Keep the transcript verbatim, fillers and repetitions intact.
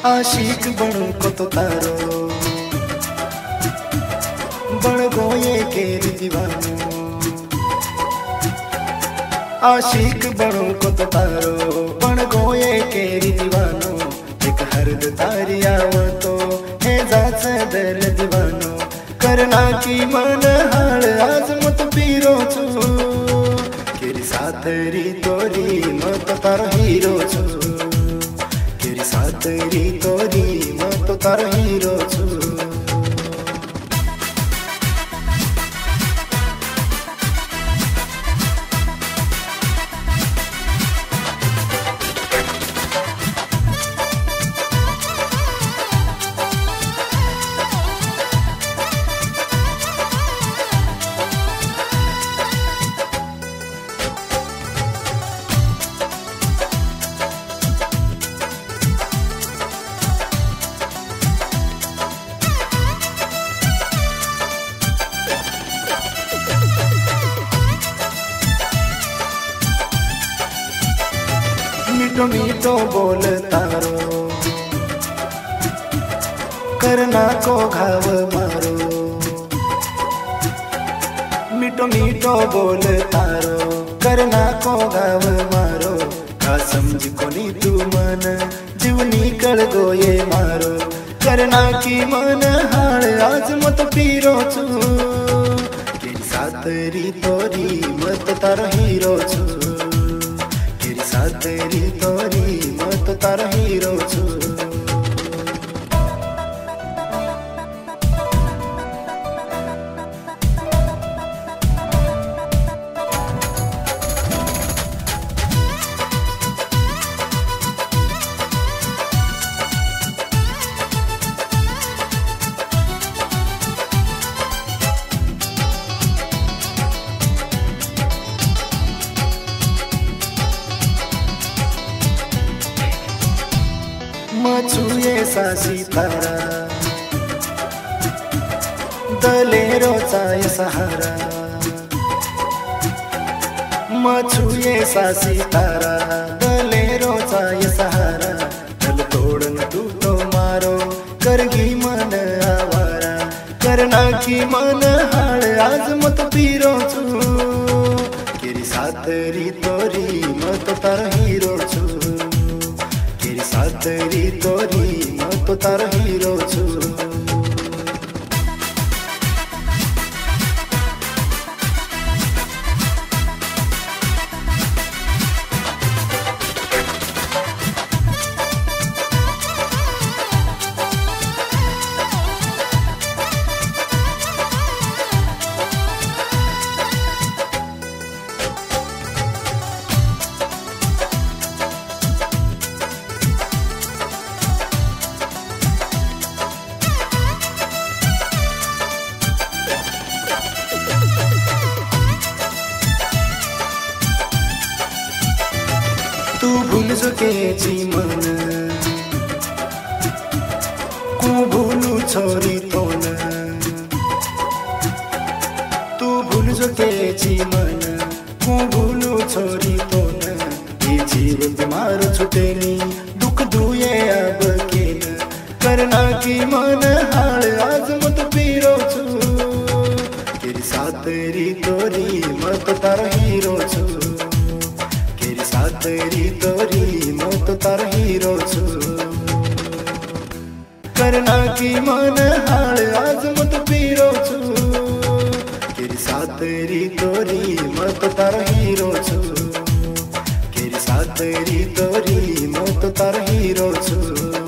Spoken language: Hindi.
आशिक बनू को तो तारो बन गोये केरी दीवानो। आशिक बनू को तो तारो बन गोये केरी दीवानो। एक हर्द तारी आवो तो है जाच दिल दीवानो। करना की मन हाल आज मत पीरो छु केरी साथरी तोरी मत तार हीरो छु। केरी साथरी तोरी मत तार हीरो छु। मीठो मीठो बोल तारो करना को घाव मारो। मीठो मीठो बोल तारो करना को घाव मारो। का समझ कोनी तू मन जीव निकल गोये मारो। करना की मन हाल आज मत पीरो छु केरी साथरी तोरी मत तार हीरो छु। साथरी तोरी मत तार हीरो छु। मछुए सासी तारा दलेरो चाय सहारा। मछुए सासी तारा दलेरो चाय सहारा। दल तोड़न तू तो मारो करगी मन आवारा। करना की मन हाल आज मत पीरो छु केरी साथरी तोरी मत तार हीरो छु। साथरी तोरी मत तार हीरो छु। तू भूल सके मन को भूलू छोरी तोन। तू भूल सके मन को भूलू छोरी तोन। ये जीव तुम्हार छुटेनी दुख दुए अब केन। करना की मन हाल आज मत पीरो छु केरी साथरी तोरी मत तार हीरो छु। साथरी तोरी मत तार हीरो छु। करना की मन हाल आज मत पीरो छु केरी साथरी तोरी मत तार हीरो छु। केरी साथरी तोरी मत तार हीरो छु।